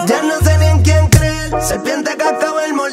Ya no sé ni en quién creer. Serpiente que acaba el mundo.